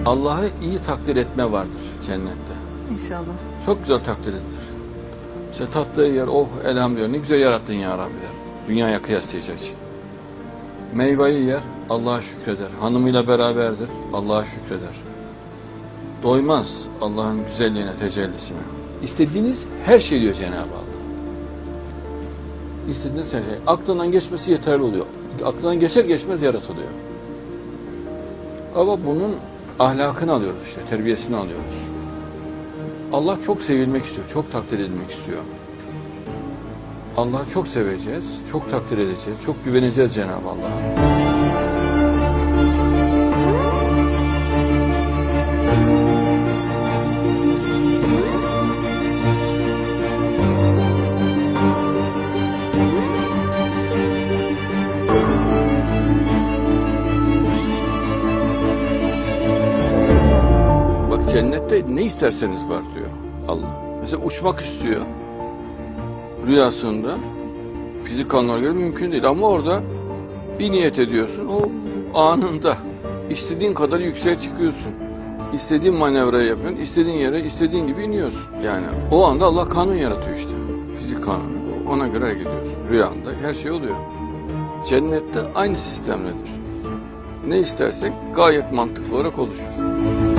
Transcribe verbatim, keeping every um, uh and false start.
Allah'ı iyi takdir etme vardır cennette. İnşallah. Çok güzel takdir edilir. İşte tatlı yer, oh elhamdülillah ne güzel yarattın ya Rabbi der. Dünyaya kıyaslayacak için. Meyveyi yer, Allah'a şükreder. Hanımıyla beraberdir, Allah'a şükreder. Doymaz Allah'ın güzelliğine, tecellisine. İstediğiniz her şey diyor Cenab-ı Allah. İstediğiniz her şey. Aklından geçmesi yeterli oluyor. Aklından geçer geçmez yaratılıyor. Ama bunun ahlakını alıyoruz işte, terbiyesini alıyoruz. Allah çok sevilmek istiyor, çok takdir edilmek istiyor. Allah'ı çok seveceğiz, çok takdir edeceğiz, çok güveneceğiz Cenab-ı Allah'a. Bak cennette ne isterseniz var diyor Allah. Mesela uçmak istiyor. Rüyasında fizik kanununa göre mümkün değil ama orada bir niyet ediyorsun, o anında istediğin kadar yükseğe çıkıyorsun, istediğin manevrayı yapıyorsun, istediğin yere istediğin gibi iniyorsun. Yani o anda Allah kanun yaratıyor işte, fizik kanunu, ona göre gidiyorsun. Rüyanda her şey oluyor. Cennette aynı sistemledir. Ne istersek gayet mantıklı olarak oluşur.